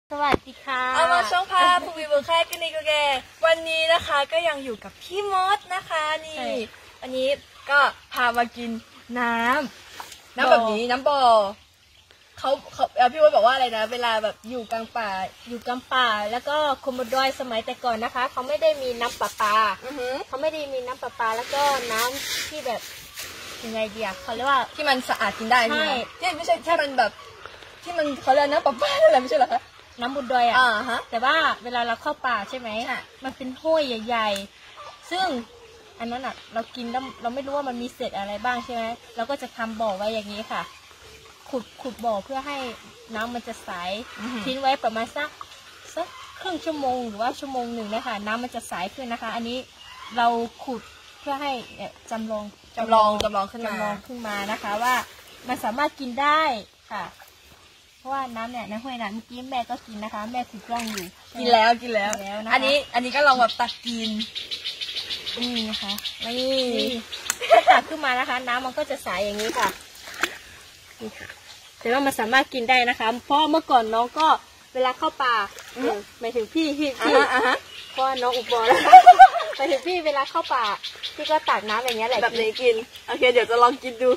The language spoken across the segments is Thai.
สวัสดีค่ะเอามาช่องพาภูมิบุญแค่กันอีกแกวันนี้นะคะก็ยังอยู่กับพี่มดนะคะนี่วันนี้ก็พามากินน้ำแบบนี้น้ำบ่อเขาพี่มดบอกว่าอะไรนะเวลาแบบอยู่กลางป่าแล้วก็โคโมดอยสมัยแต่ก่อนนะคะเขาไม่ได้มีน้ำประปาเขาไม่ได้มีน้ำประปาแล้วก็น้ำที่แบบยังไงเดียเขาเรียกว่าที่มันสะอาดกินได้ใช่ไหมที่ไม่ใช่ที่มันแบบที่มันเขาเรียกน้ำประปาอะไรไม่ใช่เหรอคะน้ำบุญดอยแต่ว่าเวลาเราเข้าป่าใช่ไหมมันเป็นห้วยใหญ่ๆซึ่งอันนั้นเรากินแล้วเราไม่รู้ว่ามันมีเศษอะไรบ้างใช่ไหมเราก็จะทำบ่อไว้อย่างนี้ค่ะขุดบ่อเพื่อให้น้ำมันจะใสทิ้งไว้ประมาณสักครึ่งชั่วโมงหรือว่าชั่วโมงหนึ่งนะคะน้ำมันจะใสขึ้นนะคะอันนี้เราขุดเพื่อให้จำลองขึ้นมานะคะว่ามันสามารถกินได้ค่ะเพราะว่าน้ำเนี่ยในห้วยนั้นเมื่อกี้แม่ก็กินนะคะแม่ถือกล้องอยู่กินแล้วนะคะอันนี้ก็ลองแบบตักกินนี่นะคะนี่ถ้าตักขึ้นมานะคะน้ำมันก็จะใสอย่างนี้ค่ะนี่ค่ะแต่ว่ามันสามารถกินได้นะคะเพราะเมื่อก่อนน้องก็เวลาเข้าป่าหมายถึงพี่เพราะน้องอุบลแล้วหมายถึงพี่เวลาเข้าป่าพี่ก็ตักน้ำอย่างเงี้ยแหละแบบนี้กินโอเคเดี๋ยวจะลองกินดู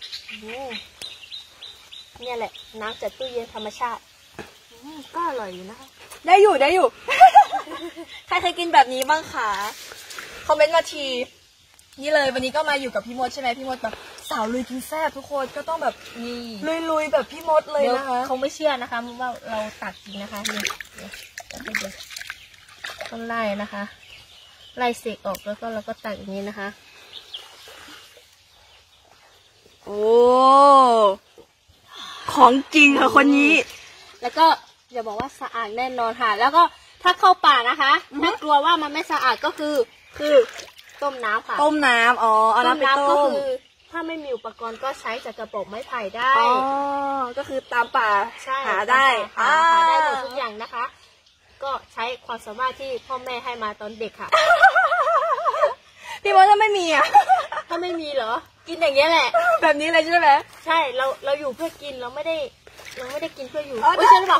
เนี่ยแหละน้ำจากตู้เย็นธรรมชาติก็อร่อยอยู่นะคะได้อยู่ ใครเคยกินแบบนี้บ้างคะคอมเมนต์มาทีนี่เลยวันนี้ก็มาอยู่กับพี่มดใช่ไหมพี่มดแบบสาวลุยกินแซ่บทุกคนก็ต้องแบบนี่ลุยแบบพี่มดเลยนะคะเขาไม่เชื่อนะคะว่าเราตักจริงนะคะนี่ต้องไล่นะคะไล่เศษออกแล้วก็เราก็ตักอย่างนี้นะคะโอ้ของจริงค่ะคนนี้แล้วก็อย่าบอกว่าสะอาดแน่นอนค่ะแล้วก็ถ้าเข้าป่านะคะถ้ากลัวว่ามันไม่สะอาดก็คือต้มน้ำค่ะต้มน้ำเอาน้ำไปต้มก็คือถ้าไม่มีอุปกรณ์ก็ใช้จากกระบอกไม้ไผ่ได้ก็คือตามป่าหาได้หาได้หมดทุกอย่างนะคะก็ใช้ความสามารถที่พ่อแม่ให้มาตอนเด็กค่ะพี่มดถ้าไม่มีถ้าไม่มีเหรอกินอย่างเงี้ยแหละแบบนี้เลยใช่ไหมใช่เราอยู่เพื่อกินเราไม่ได้กินเพื่ออยู่ไม่ใช่หรือเปล่า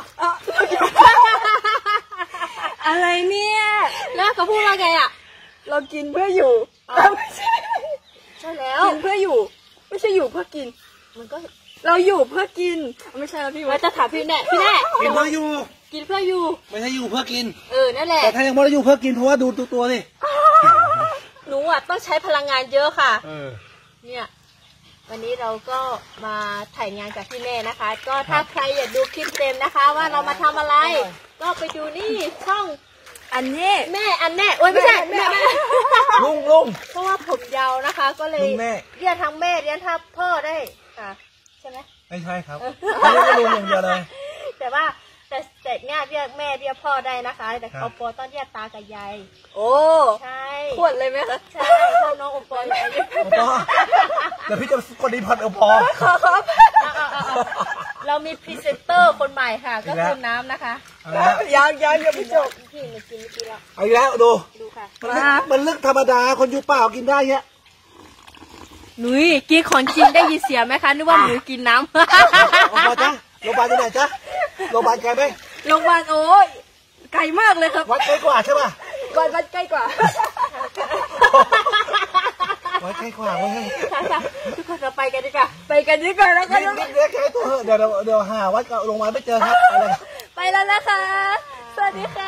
อะไรเนี่ยแล้วเขาพูดว่าไงเรากินเพื่ออยู่ใช่แล้วกินเพื่ออยู่ไม่ใช่อยู่เพื่อกินมันก็เราอยู่เพื่อกินไม่ใช่แล้วพี่ว่าจะถามพี่แน่กินเพื่ออยู่กินเพื่ออยู่ไม่ใช่อยู่เพื่อกินนั่นแหละแต่ถ้ายังไม่ได้อยู่เพื่อกินเพราะว่าดูตัวสิหนูต้องใช้พลังงานเยอะค่ะเนี่ยวันนี้เราก็มาถ่ายงานกับพี่แม่นะคะก็ถ้าใครอยากดูคลิปเต็มนะคะว่าเรามาทำอะไรก็ไปดูนี่ช่องอันนี้แม่โอ้ยไม่ใช่แม่ลุงเพราะว่าผมยาวนะคะก็เลยเรียนทั้งแม่เรียนทั้งพ่อได้ค่ะใช่ไหมไม่ใช่ครับไม่ได้ลุงอย่างเดียวเลยแต่ว่าแต่เนี่ยเรียกแม่เรียกพ่อได้นะคะแต่เขาปอต้องเรียกตากับยายโอ้ใช่ขวดเลยไหมคะใช่พ่อน้องอปออายุเดี๋ยวพี่จะกดดีพอดอปอเรามีพรีเซนเตอร์คนใหม่ค่ะก็คือน้ำนะคะยังไม่จบพี่มากินเมื่อกี้แล้วเอาอีกแล้วดูค่ะมันลึกธรรมดาคนอยู่เปล่ากินได้เนี้ยหนุ่ยกินของจริงได้ยินเสียงไหมคะนึกว่าหนูกินน้ำโรงพยาบาลจ้ะโรงพยาบาลที่ไหนจ๊ะโรงพยาบาลไกลไหมโรงพยาบาลโอ้ยไกลมากเลยครับวัดใกล้กว่าใช่ป่ะวัดใกล้กว่าวัดใกล้กว่าเว้ยทุกคนเราไปกันดีกว่าแล้วกันเดี๋ยวหาวัดกับโรงพยาบาลไม่เจอครับไปแล้วนะคะสวัสดีค่ะ